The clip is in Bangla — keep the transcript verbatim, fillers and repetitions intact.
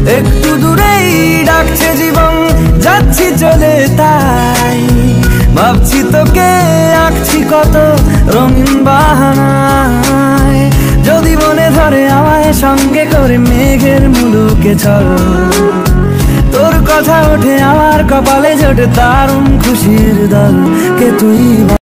একটু দূরেই ডাকছে জীবন, যাচ্ছি চলে তাই ভাবছি তোকে আঁকছি কত রঙিন বাহানায়। যদি মনে ধরে আমায় সঙ্গে করে মেঘের মুলুকে চল, তোর কথা ওঠে আমার কপালে জোটে দারুণ খুশির দল। কে তুই